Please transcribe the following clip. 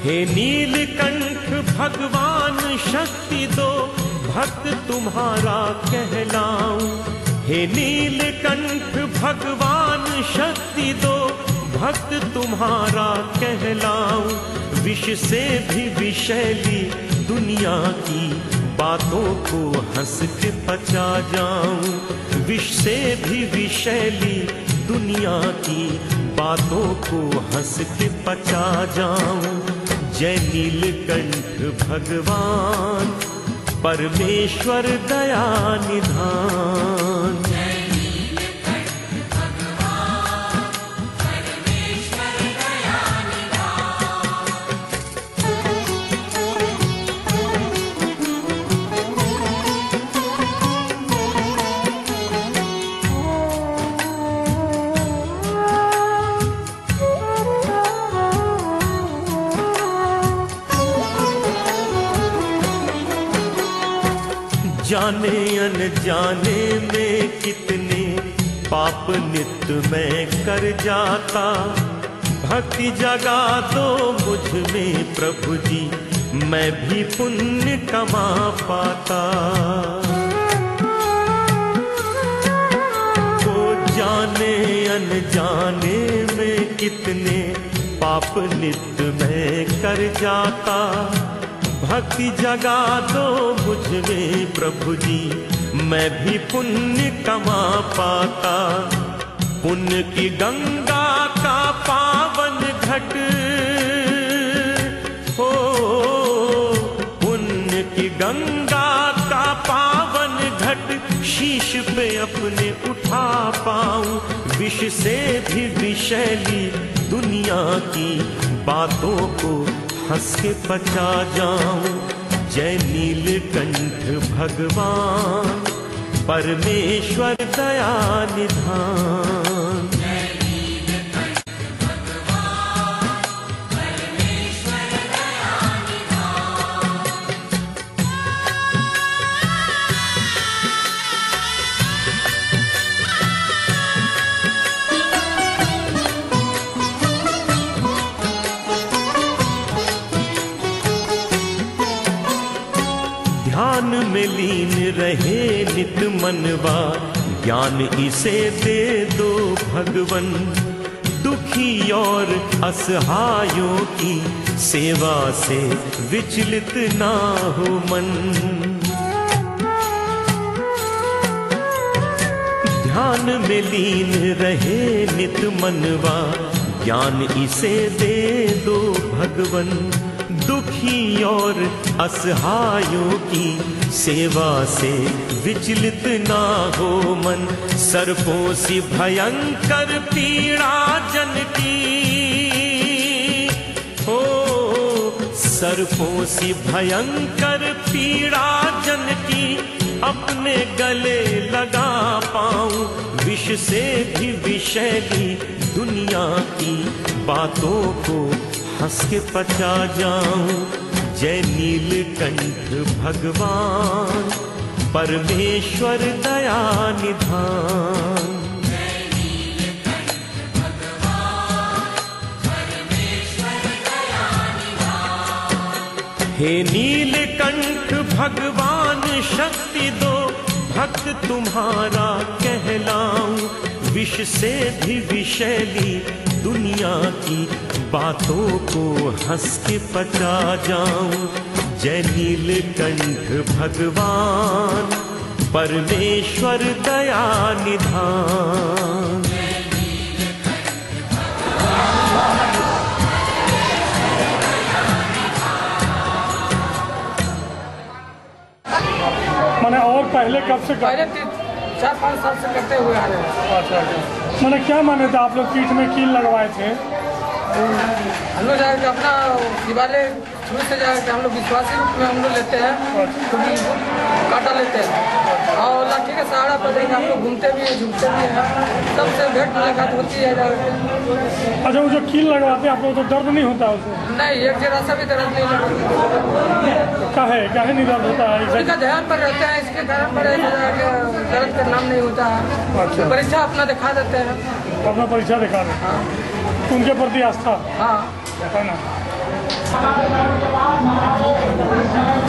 हे नीलकंठ भगवान शक्ति दो, भक्त तुम्हारा कहलाऊं। हे नीलकंठ भगवान शक्ति दो, भक्त तुम्हारा कहलाऊं। विष से भी विषैली दुनिया की बातों को हंस के पचा जाऊं। विष से भी विषैली दुनिया की बातों को हंस के पचा जाऊं। जय नीलकंठ भगवान परमेश्वर दया निधान। जाने अनजाने में कितने पाप नित्य मैं कर जाता। भक्ति जगा दो मुझ में प्रभु जी, मैं भी पुण्य कमा पाता। वो जाने अनजाने में कितने पाप नित्य मैं कर जाता। भक्ति जगा दो मुझ में प्रभु जी, मैं भी पुण्य कमा पाता। पुण्य की गंगा का पावन घट हो, पुण्य की गंगा का पावन घट शीश पे अपने उठा पाऊं। विष से भी विषैली दुनिया की बातों को हंस के पचा जाऊं। जय नीलकंठ भगवान परमेश्वर दया निधान। ध्यान में लीन रहे नित मनवा, ज्ञान इसे दे दो भगवन। दुखी और असहायों की सेवा से विचलित ना हो मन। ध्यान में लीन रहे नित मनवा, ज्ञान इसे दे दो भगवन। दुखी और असहायों की सेवा से विचलित ना हो मन। सर्पों सी भयंकर पीड़ा जन की हो, सर्पों सी भयंकर पीड़ा जन की अपने गले लगा पाऊं। विष से भी विषैली दुनिया की बातों को हंस के पचा जाऊं। जय नीलकंठ भगवान परमेश्वर दया निधान। हे नीलकंठ भगवान शक्ति दो, भक्त तुम्हारा कहलाऊं। विष से भी विषैली दुनिया की बातों को हंस के पचा जाऊं। जय नीलकंठ भगवान परमेश्वर दया निधान। मैंने और पहले कब से पहले 4-5 साल से करते हुए आ रहे हैं। अच्छा। मैंने क्या माने थे आप लोग पीठ में कील लगवाए थे? हम लोग जाकर अपना दिवाले शुरू से जाकर हम लोग विश्वासी रूप में हम लोग लेते हैं। तो काटा लेते हैं और लाठी का सहारा पर हम लोग घूमते भी हैं, झूमते भी हैं। सबसे भेंट मुलाकात होती है जाकर। अच्छा, वो जो कील लगवाते हैं आप लोग तो दर्द नहीं होता उसे? नहीं, एक जरा सा भी दर्द नहीं लगता। काहे नहीं दर्द होता है? इसका ध्यान पर रहता है, इसके कारण पर दर्द का नाम नहीं होता है। अच्छा। परीक्षा अपना दिखा देते हैं, अपना परीक्षा दिखा देते हैं। उनके प्रति आस्था हाँ है ना। है।